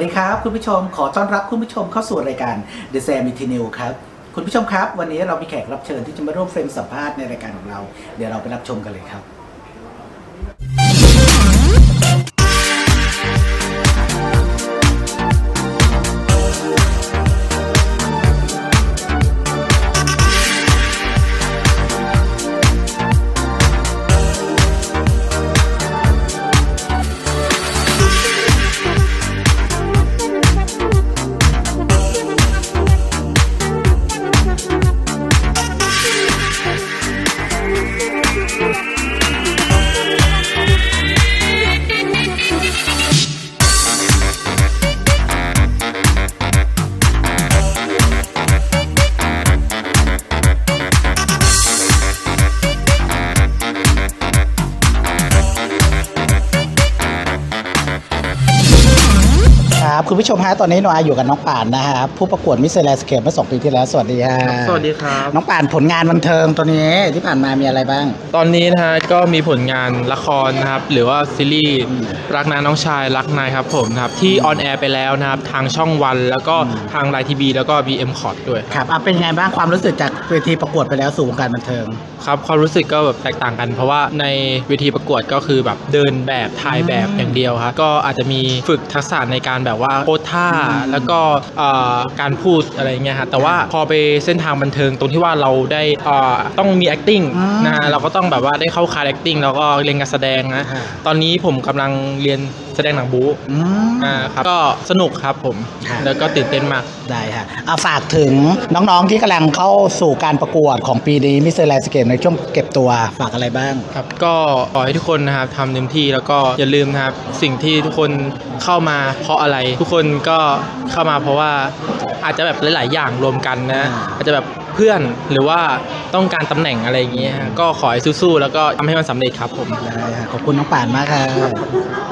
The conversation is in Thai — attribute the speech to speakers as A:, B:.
A: ดีครับคุณผู้ชมขอต้อนรับคุณผู้ชมเข้าสู่รายการ The Sam Continental ครับคุณผู้ชมครับวันนี้เรามีแขกรับเชิญที่จะมาร่วมเฟรมสัมภาษณ์ในรายการของเราเดี๋ยวเราไปรับชมกันเลยครับคุณผู้ชมฮะตอนนี้หนูอยู่กับน้องป่านนะครับผู้ประกวดมิสเตอร์แลนด์สเคปเมื่อ2 ปีที่แล้วสวัสดีค่ะ
B: สวัสดีครับ
A: น้องป่านผลงานบันเทิงตัวนี้ที่ผ่านมามีอะไรบ้าง
B: ตอนนี้นะฮะก็มีผลงานละครนะครับหรือว่าซีรีส์รักนาน้องชายรักนายครับผมนะครับที่ออนแอร์ไปแล้วนะครับทางช่องวันแล้วก็ทางไลน์ทีวีแล้วก็ BM คอร์ดด้วย
A: ครับเป็นยังไงบ้างความรู้สึกจากเวทีประกวดไปแล้วสู่วงการบันเทิง
B: ครับความรู้สึกก็แบบแตกต่างกันเพราะว่าในเวทีประกวดก็คือแบบเดินแบบถ่ายแบบอย่างเดียวครับก็อาจจะมีฝึกทักษะในการแบบว่าโพสท่าแล้วก็การพูดอะไรเงี้ยฮะแต่ว่าพอไปเส้นทางบันเทิงตรงที่ว่าเราได้ต้องมี acting นะฮะเราก็ต้องแบบว่าได้เข้าคลาส acting แล้วก็เรียนการแสดงนะตอนนี้ผมกำลังเรียนแสดงหนังบู๊ครับก็สนุกครับผมแล้วก็ตื่นเต้นมาก
A: ได้ฮะฝากถึงน้องๆที่กำลังเข้าสู่การประกวดของปีนี้มิสเตอร์แลนด์สเคปในช่วงเก็บตัวฝากอะไรบ้าง
B: ครับก็ขอให้ทุกคนนะครับทำเต็มที่แล้วก็อย่าลืมนะครับสิ่งที่ทุกคนเข้ามาเพราะอะไรทุกคนก็เข้ามาเพราะว่าอาจจะแบบหลายๆอย่างรวมกันนะอาจจะแบบเพื่อนหรือว่าต้องการตำแหน่งอะไรอย่างเงี้ยก็ขอให้สู้ๆแล้วก็ทำให้มันสำเร็จครับผม
A: ได้ขอบคุณน้องป่านมากครับ